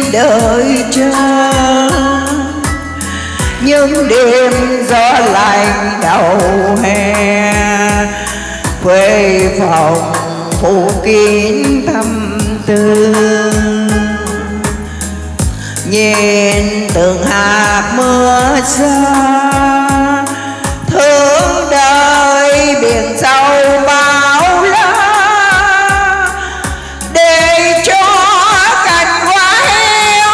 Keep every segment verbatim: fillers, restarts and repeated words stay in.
đợi chờ những đêm gió lạnh đầu hè, quê phòng phủ kín tâm tư. Nhìn từng hạt mưa xa, thương đời biển sâu bao la, để cho cành hoa héo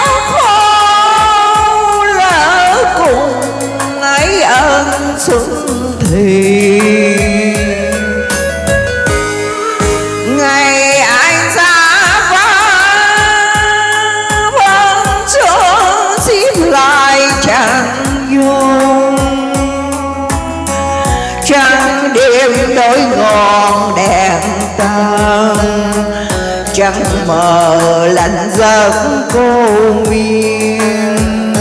khô lỡ cùng ấy ân xuân thì. Ngày anh xa vắng vẫn chưa xếp lại chẳng dung, trăng đêm đôi ngọn đèn tàn, trăng mờ lạnh giấc cô miên.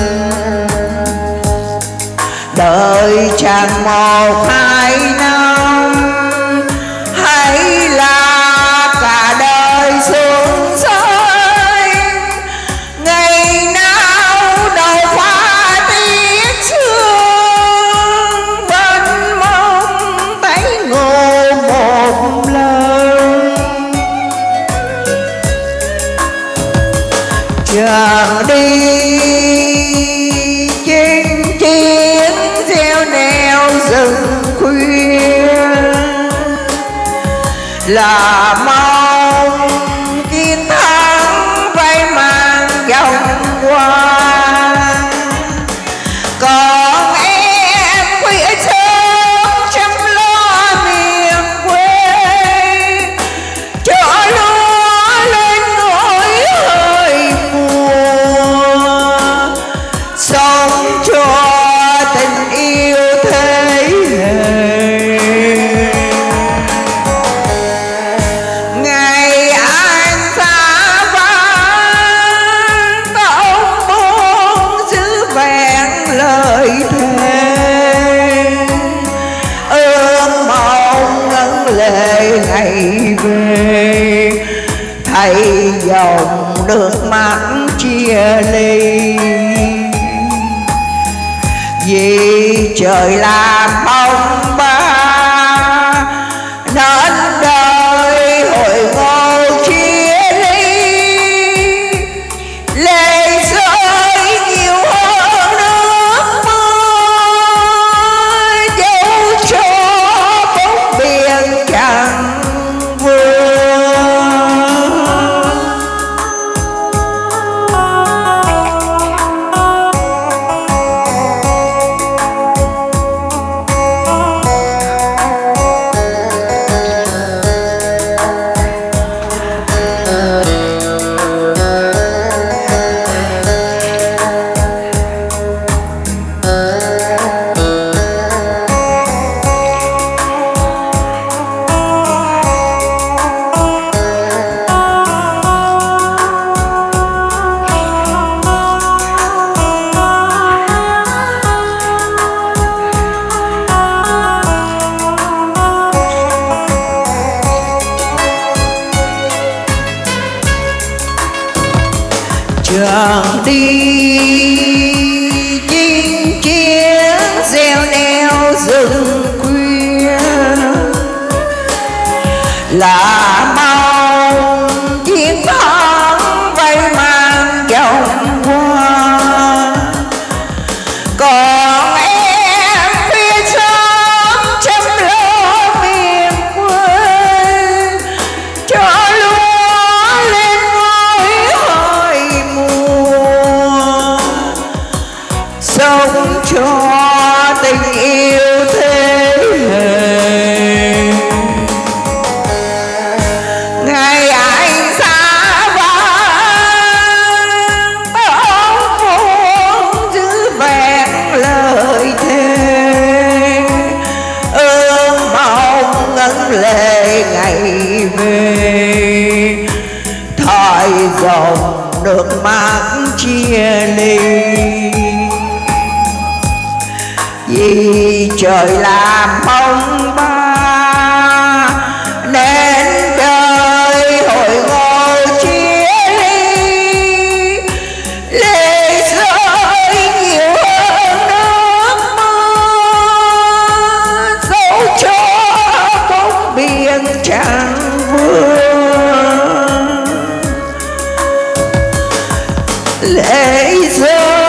Đợi chàng một hai năm, hay là cả đời xuống rơi, ngày nào đầu hoa tiếc sương, vẫn mong thấy ngộ một lần. Chàng đi trên chiến gieo neo rừng khuya, là mong chiến thắng vây mang dòng qua. Còn em khuya sớm chăm lo miền quê, cho lúa lên nỗi hơi mùa, sống cho tình yêu thế hệ. Ngày anh xa vắng, không muốn giữ vẹn lời thề, ước mong ngân lệ ngày về, thay dòng nước mắt chia ly. Vì trời làm bóng ba nên đời hội ngộ chia ly, lệ rơi nhiều hơn nước mưa, dẫu cho bốn biển chẳng vừa. Chàng đi chinh chiến gieo neo rừng khuya, là mong chiến thắng vây mang dòng qua. Còn em phía sớm chăm lo miền quê, cho lúa lên ngôi hơi mùa, sống cho tình yêu thế hệ. Ngày anh xa vắng, không muốn giữ vẹn lời thề, ước mong ngân lệ ngày về, thời dòng nước mắt chia ly. Vì trời làm bóng ba nên đời hội ngộ chia ly, lệ rơi